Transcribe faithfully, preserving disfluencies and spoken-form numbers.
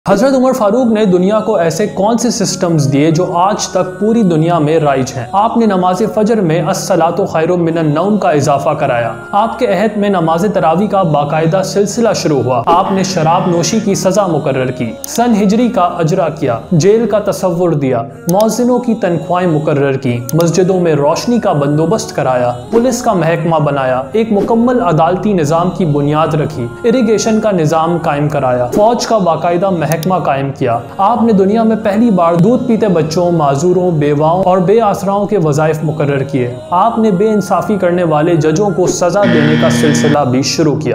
हजरत उमर फारूक ने दुनिया को ऐसे कौन से सिस्टम्स दिए जो आज तक पूरी दुनिया में राइज हैं। आपने नमाज फजर में अस्सलातु खैरुम मिनन नौम का इजाफा कराया। आपके अहद में नमाज तरावी का बाकायदा सिलसिला शुरू हुआ। आपने शराब नोशी की सजा मुकर्रर की, सन हिजरी का अजरा किया, जेल का तसव्वुर दिया, मौज़िनों की तनख्वाहें मुकर्रर की, मस्जिदों में रोशनी का बंदोबस्त कराया, पुलिस का महकमा बनाया, एक मुकम्मल अदालती निज़ाम की बुनियाद रखी, इरिगेशन का निज़ाम कायम कराया, फौज का बाकायदा महकमा कायम किया। आपने दुनिया में पहली बार दूध पीते बच्चों, माजूरों, बेवाओं और बेआसराओं के वज़ाइफ मुकर्रर किए। आपने बेइंसाफ़ी करने वाले जजों को सज़ा देने का सिलसिला भी शुरू किया।